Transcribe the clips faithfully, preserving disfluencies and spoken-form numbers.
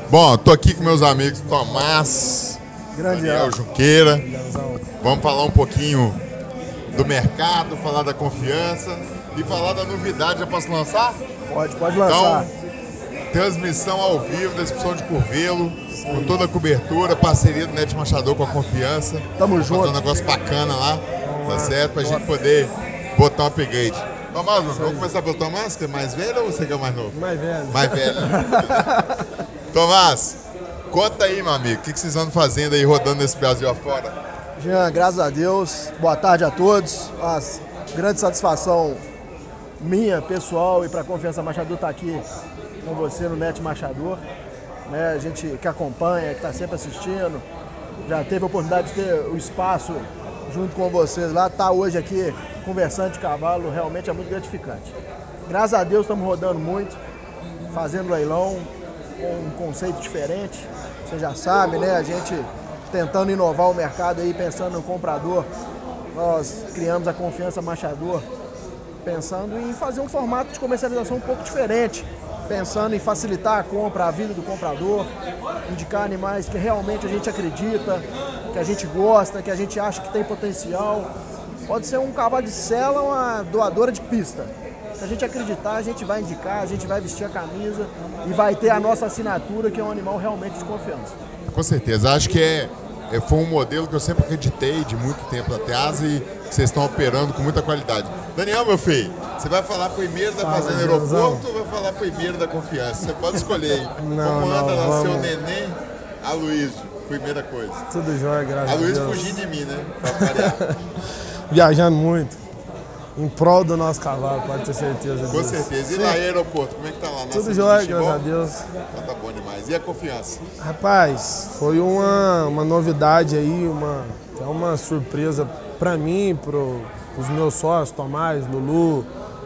Bom, tô aqui com meus amigos Tomás, Grande Daniel Junqueira. Vamos falar um pouquinho do mercado, falar da confiança e falar da novidade. Já posso lançar? Pode, pode lançar. Então, transmissão ao vivo da Exposição de Curvelo, com toda a cobertura, parceria do Net Machador com a confiança. Tamo junto. Fazer um negócio bacana lá, tá certo? Pra gente poder botar um upgrade. Tomás, vamos começar pelo Tomás, que é mais velho, ou você que é mais novo? Mais velho. Mais velho. Tomás, conta aí, meu amigo, o que, que vocês andam fazendo aí, rodando nesse Brasil afora? Jean, graças a Deus, boa tarde a todos. Uma grande satisfação minha, pessoal, e para a Confiança Machador estar aqui com você no Net Machador. Né? A gente que acompanha, que está sempre assistindo, já teve a oportunidade de ter o espaço junto com vocês lá, tá hoje aqui conversando de cavalo, realmente é muito gratificante. Graças a Deus estamos rodando muito, fazendo leilão com um conceito diferente, você já sabe, né? A gente tentando inovar o mercado aí, pensando no comprador, nós criamos a Confiança Machador, pensando em fazer um formato de comercialização um pouco diferente, pensando em facilitar a compra, a vida do comprador, indicar animais que realmente a gente acredita, que a gente gosta, que a gente acha que tem potencial. Pode ser um cavalo de sela ou uma doadora de pista. Se a gente acreditar, a gente vai indicar, a gente vai vestir a camisa e vai ter a nossa assinatura, que é um animal realmente de confiança. Com certeza, acho que é, é, foi um modelo que eu sempre acreditei de muito tempo atrás e vocês estão operando com muita qualidade. Daniel, meu filho, você vai falar primeiro da Fazenda Aeroporto ou vai falar primeiro da Confiança? Você pode escolher aí. Não, Como anda não, lá seu vamos. neném, Aloysio, primeira coisa. Tudo jóia, graças a Deus. Aloysio fugindo de mim, né? Pra variar. Viajando muito. Em prol do nosso cavalo, pode ter certeza disso. Com certeza. E lá, aeroporto, como é que tá lá? Tudo jóia, graças a Deus. Então tá bom demais. E a Confiança? Rapaz, foi uma, uma novidade aí, uma, é uma surpresa pra mim, pro, pros meus sócios, Tomás, Lulu,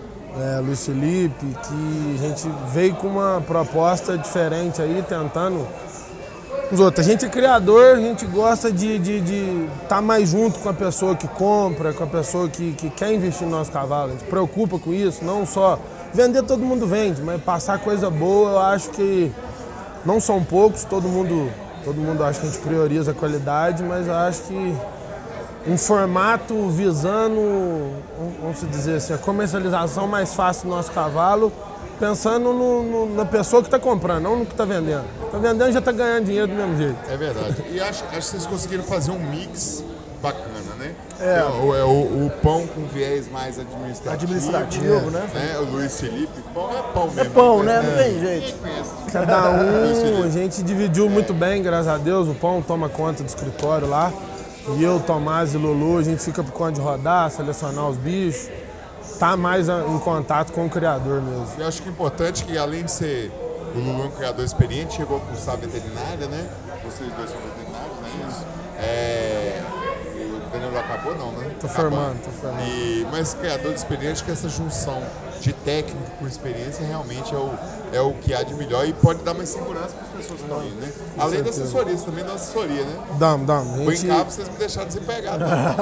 é, Luiz Felipe, que a gente veio com uma proposta diferente aí, tentando os outros. A gente é criador, a gente gosta de estar de, de tá mais junto com a pessoa que compra, com a pessoa que, que quer investir no nosso cavalo. A gente se preocupa com isso, não só vender, todo mundo vende, mas passar coisa boa, eu acho que não são poucos, todo mundo, todo mundo acha que a gente prioriza a qualidade, mas eu acho que um formato visando, vamos dizer assim, a comercialização mais fácil do nosso cavalo, pensando no, no, na pessoa que está comprando, não no que está vendendo. Está vendendo e já está ganhando dinheiro do mesmo jeito. É verdade. E acho, acho que vocês conseguiram fazer um mix bacana, né? É. O, é o, o pão com viés mais administrativo. Administrativo, né? né? O Luiz Felipe, pão é pão mesmo. É pão, né? É. Não tem jeito. Cada um, a gente dividiu muito bem, graças a Deus. O pão toma conta do escritório lá. E eu, Tomás e Lulu, a gente fica por conta de rodar, selecionar os bichos. Tá mais em contato com o criador mesmo. Eu acho que é importante que, além de ser o Lulu um criador experiente, chegou a cursar veterinária, né? Vocês dois são veterinários, não é isso? É... O Daniel não acabou, não, né? Tô formando, tô formando. E... Mas criador experiente, que essa junção de técnica com experiência realmente é o, é o que há de melhor e pode dar mais segurança para as pessoas que estão indo, né? Com além certeza. da assessoria, você também dá assessoria, né? Damos, damos. Vou em cabo, vocês me deixaram desempregado.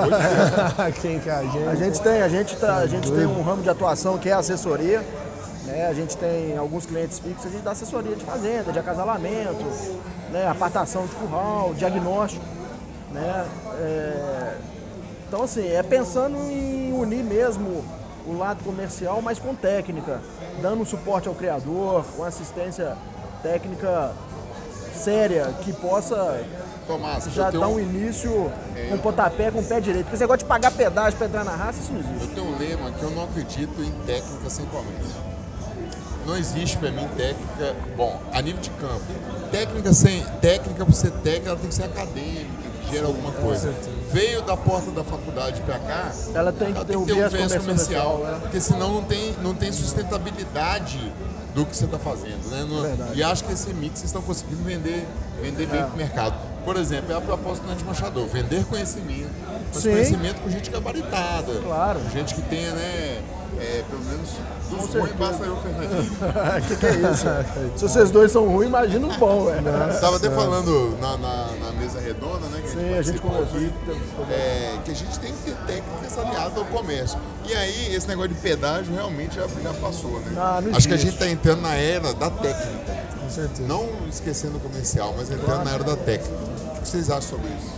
Não. Quem que é a gente? A gente tem, a gente, tá, a gente tem um ramo de atuação que é a assessoria. Né? A gente tem alguns clientes fixos, a gente dá assessoria de fazenda, de acasalamento, né? Apartação de curral, diagnóstico. Né? É... Então, assim, é pensando em unir mesmo o lado comercial, mas com técnica, dando um suporte ao criador, com assistência técnica séria, que possa Tomás, já tenho... dar um início com o pontapé, com o pé direito. Porque esse negócio de pagar pedágio para entrar na raça, isso não existe. Eu tenho um lema que eu não acredito em técnica sem comércio. Não existe para mim técnica, bom, a nível de campo. Técnica sem técnica, para ser técnica, ela tem que ser acadêmica, que gera alguma coisa. Veio da porta da faculdade para cá, ela tem que ela ter tem um que ter um viés viés comercial, comercial, é. porque senão não tem, não tem sustentabilidade do que você está fazendo, né? No, Verdade. e acho que esse mix vocês estão conseguindo vender, vender bem É. para o mercado. Por exemplo, é a proposta do Net Machador, vender conhecimento, mas Sim. conhecimento com gente gabaritada, Claro. com gente que tenha, né, é, pelo menos dos ruins, certeza. basta eu, Fernandinho. O que, que é isso? Se vocês dois são ruins, imagina um bom, velho. Você estava até falando na, na, na mesa redonda, né? Que Sim, a gente participou conversou. aqui, é, que a gente tem que ter técnicas aliadas ao comércio. E aí, esse negócio de pedágio realmente já, já passou, né? Ah, não Acho que a existe. gente está entrando na era da técnica. Com certeza. Não esquecendo o comercial, mas entrando claro. na área da técnica. O que vocês acham sobre isso?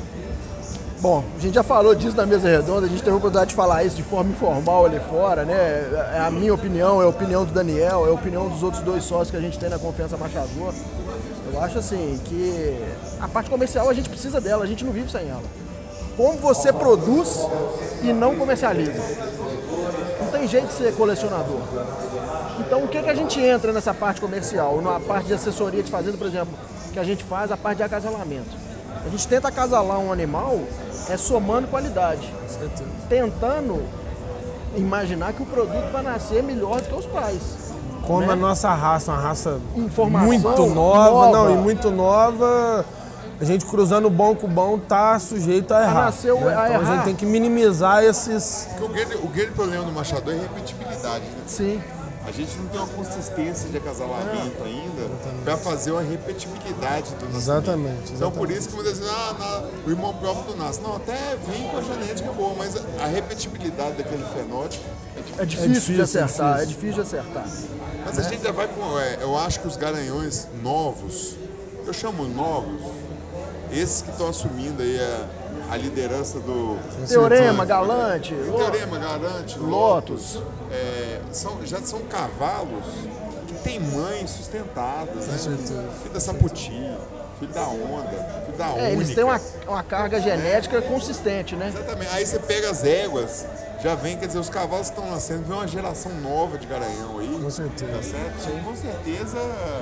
Bom, a gente já falou disso na mesa redonda, a gente teve a oportunidade de falar isso de forma informal ali fora, né? É a minha opinião, é a opinião do Daniel, é a opinião dos outros dois sócios que a gente tem na Confiança Machador. Eu acho assim que a parte comercial a gente precisa dela, a gente não vive sem ela. Como você produz e não comercializa. Não tem jeito de ser colecionador. Então o que, que a gente entra nessa parte comercial? Na parte de assessoria de fazenda, por exemplo, que a gente faz a parte de acasalamento. A gente tenta acasalar um animal é somando qualidade, tentando imaginar que o produto vai nascer melhor do que os pais. Como né? a nossa raça, uma raça Informação muito nova, nova, não, e muito nova, a gente cruzando o bom com o bom tá sujeito a errar. Nasceu né? a então errar. a gente tem que minimizar esses... Porque o grande, o grande problema do machador é a repetibilidade, né? Sim. A gente não tem uma consistência de acasalamento ainda para fazer uma repetibilidade do nascimento. Exatamente, exatamente. Então por isso que muitas vezes, ah, na, o irmão próprio do nasce. Não, até vem com a genética boa, mas a repetibilidade daquele fenótipo é difícil. É difícil, é difícil de acertar, é difícil. é difícil de acertar. Mas a gente já vai com. É, eu acho que os garanhões novos, eu chamo novos, esses que estão assumindo aí a, a liderança do. Teorema, Galante. Teorema, Galante, Lotus. Lotus é, são, já são cavalos que têm mães sustentadas, né? Filho da Saputi, filho da Onda, filho da Única. É, eles têm uma, uma carga genética é. consistente, né? Exatamente. Aí você pega as éguas. Já vem, quer dizer, os cavalos que estão nascendo, vem uma geração nova de garanhão aí. Com certeza. Tá certo? Sim. Com certeza.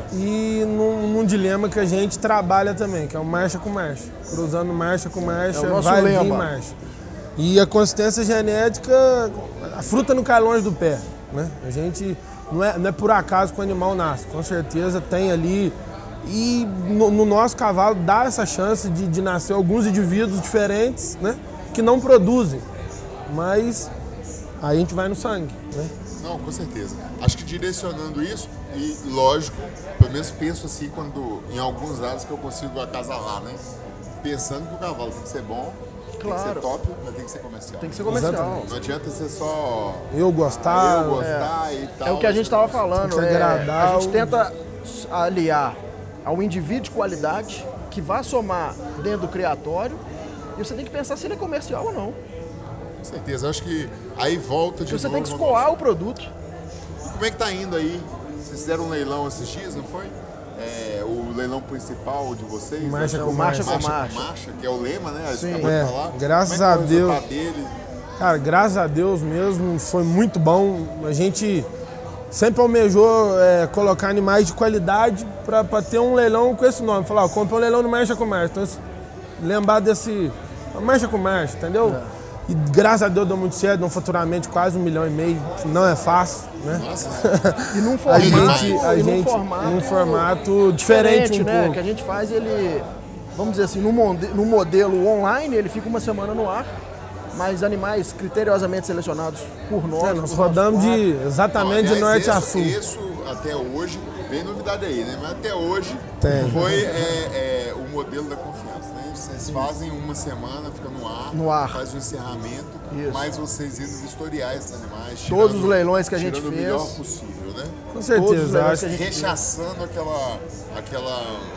E num, num dilema que a gente trabalha também, que é o marcha com marcha. Cruzando marcha com marcha, é vai lema. vir marcha. E a consistência genética, a fruta não cai longe do pé, né? A gente, não é, não é por acaso que o animal nasce, com certeza tem ali. E no, no nosso cavalo dá essa chance de, de nascer alguns indivíduos diferentes, né? Que não produzem. Mas aí a gente vai no sangue, né? Não, com certeza. Acho que direcionando isso, e lógico, pelo menos penso assim, quando em alguns lados que eu consigo acasalar, né? Pensando que o cavalo tem que ser bom, claro. tem que ser top, mas tem que ser comercial. Tem que ser comercial. Exatamente. Não adianta ser só eu gostar, eu gostar é, e tal. É o que a gente estava falando, tem que é, agradar a gente o... tenta aliar ao indivíduo de qualidade que vai somar dentro do criatório e você tem que pensar se ele é comercial ou não. Com certeza, acho que aí volta de Você novo. tem que escoar o produto. E como é que tá indo aí? Vocês fizeram um leilão esses dias, não foi? É, o leilão principal de vocês? Marcha né? com marcha. Marcha com marcha. com marcha, que é o lema, né? Sim. Acabou É, de falar. graças como é que a foi o Deus. resultado dele? Cara, graças a Deus mesmo, foi muito bom. A gente sempre almejou é, colocar animais de qualidade para ter um leilão com esse nome. Falar, ó, comprei um leilão no Marcha com Marcha. Então, lembrar desse Marcha com Marcha, entendeu? É. E graças a Deus deu muito certo, deu um faturamento de quase um milhão e meio, não é fácil, né? Nossa. E num A formato, gente, a e num gente formato, num formato diferente um né? pouco. Que a gente faz ele, vamos dizer assim, no, no modelo online, ele fica uma semana no ar, mas animais criteriosamente selecionados por nós. É, nós por rodamos de, exatamente Não, de norte aliás, a sul. Isso, isso até hoje, vem novidade aí, né? Mas até hoje Tem. foi é, é, o modelo da confiança, né? Vocês fazem uma semana, fica no ar, No ar. faz o encerramento, Isso. mas vocês indo vistoriar esses animais. Todos tirando- os leilões que a gente tirando fez. o melhor possível, né? Com Todos os certeza, leilões acho que a gente Rechaçando aquela, aquela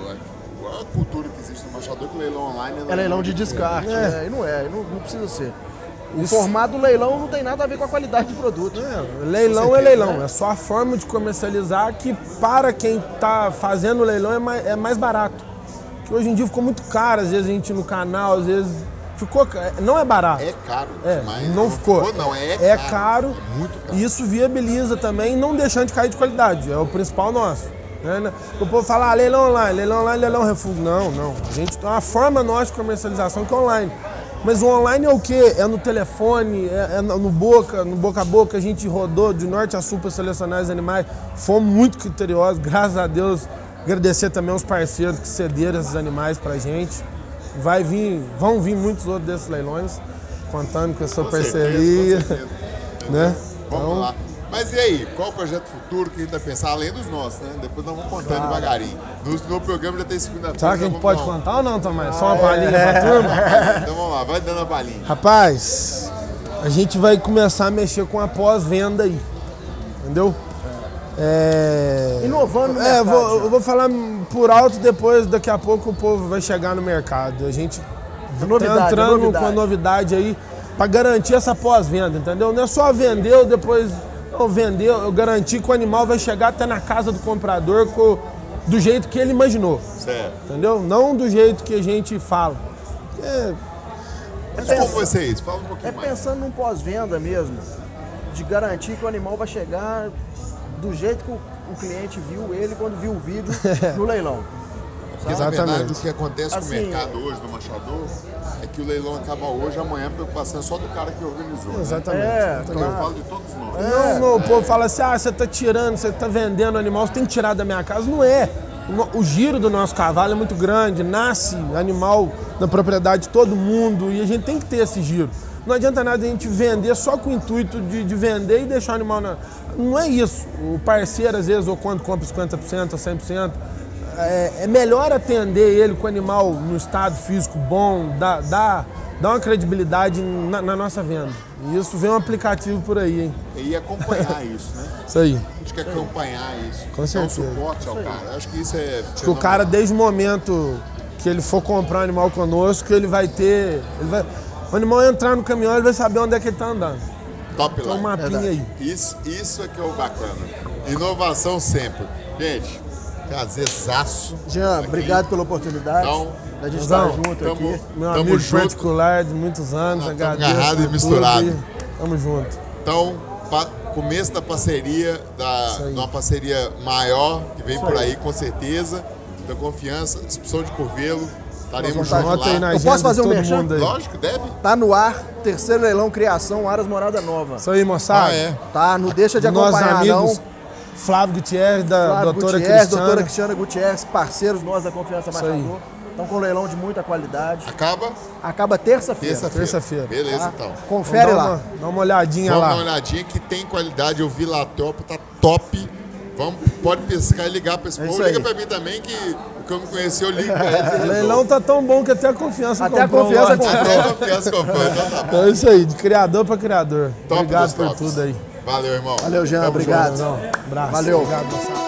a, a cultura que existe no machador, que o leilão online É leilão de descarte, É. né? E não é, não, não precisa ser. O Isso. formato do leilão não tem nada a ver com a qualidade do produto. É, leilão é leilão, é só a forma de comercializar que para quem está fazendo o leilão é mais, é mais barato. Que hoje em dia ficou muito caro, às vezes a gente no canal, às vezes ficou, não é barato. É caro, É, mas não ficou. não, é, É caro. caro, É muito caro. e isso viabiliza também, não deixando de cair de qualidade, é o principal nosso. Né? O povo fala, ah, leilão online, leilão online, leilão refúgio. Não, não. A gente tem uma forma nossa de comercialização que é online. Mas o online é o quê? É no telefone, é, é no boca, no boca a boca. A gente rodou de norte a sul para selecionar os animais. Fomos muito criteriosos, graças a Deus. Agradecer também aos parceiros que cederam esses animais pra gente. Vai vir, vão vir muitos outros desses leilões, contando com a sua Com parceria. certeza, com certeza. Né? Vamos Então, lá. Mas e aí, qual o projeto futuro que a gente vai pensar, além dos nossos, né? Depois nós vamos contando devagarinho. No, no programa já tem segunda-feira. será que a gente vamos pode dar um- contar ou não, Tomás? Só uma palhinha pra turma? Então vamos lá, vai dando a palhinha. Rapaz, a gente vai começar a mexer com a pós-venda aí, entendeu? É... E no inovando no É, mercado. vou, já. eu vou falar por alto depois, daqui a pouco o povo vai chegar no mercado. A gente É novidade, tá entrando é novidade. com a novidade aí para garantir essa pós-venda, entendeu? Não é só vendeu, depois não vendeu, eu garanti que o animal vai chegar até na casa do comprador com, do jeito que ele imaginou, Certo. entendeu? Não do jeito que a gente fala. É, Mas como vai ser isso? Fala um pouquinho É mais. pensando num pós-venda mesmo, de garantir que o animal vai chegar do jeito que o, o cliente viu ele quando viu o vídeo no leilão. Porque, na Exatamente. verdade, o que acontece Assim, com o mercado hoje, do machador, é que o leilão acaba hoje, amanhã a preocupação é só do cara que organizou. Né? exatamente. É, Então, claro. eu falo de todos nós. Não, não, o povo fala assim, ah, você tá tirando, você tá vendendo animal, você tem que tirar da minha casa. Não é. O, no- o giro do nosso cavalo é muito grande, nasce animal na propriedade de todo mundo e a gente tem que ter esse giro. Não adianta nada a gente vender só com o intuito de, de vender e deixar o animal na... Não é isso. O parceiro, às vezes, ou quando compra cinquenta por cento ou cem por cento, é, é melhor atender ele com o animal no estado físico bom, dá, dá, dá uma credibilidade na, na nossa venda. E isso vem um aplicativo por aí, hein? E acompanhar isso, né? Isso aí. A gente quer acompanhar isso. Com Dar um certeza. suporte ao cara. Eu acho que isso é... Acho que o cara, desde o momento que ele for comprar um animal conosco, ele vai ter... Ele vai, o animal entrar no caminhão, ele vai saber onde é que ele tá andando. Top Tem um line. mapinha aí. Isso, isso é que é o bacana. Inovação sempre. Gente, prazerzaço. Jean, aqui. obrigado pela oportunidade Então, da gente estar João, junto tamo- aqui. Meu Tamo amigo junto. particular de muitos anos, Nós tamo agradeço. agarrado e por misturado. tudo e Tamo junto. Então, pa- começo da parceria, da, de uma parceria maior, que vem por aí com certeza, da confiança, discussão de Curvelo, estaremos Nós vamos juntos Anota aí na lá. Eu agenda posso fazer de um todo merchan? mundo aí. Lógico, deve. Tá no ar, terceiro leilão Criação, Aras Morada Nova. Isso aí, moçada. Ah, é. Tá, não deixa de Nossos acompanhar amigos não. Flávio Gutierrez, da Flávio doutora Gutierrez, Cristiana. doutora Cristiana Gutierrez, parceiros nós da Confiança Isso aí. Machador. Estão com um leilão de muita qualidade. Acaba Acaba terça-feira. terça-feira. Terça-feira. Beleza, tá? então. Confere Dá lá. uma, dá uma olhadinha Vamos lá. dar uma olhadinha que tem qualidade. Eu vi lá a topa, tá top. Vamos, pode pescar e ligar para esse É povo. isso Liga aí. para mim também, que o que eu não conheci, eu ligo para eles e O resolvo. leilão tá tão bom que até a confiança Até a comprou um confiança lote. comprou. Até a confiança comprou, então tá bom. Então é isso aí, de criador para criador. Top Obrigado dos por tops. tudo aí. Valeu, irmão. Valeu, Jean. Tamo Obrigado. junto. Um abraço. Valeu. Obrigado, moçada.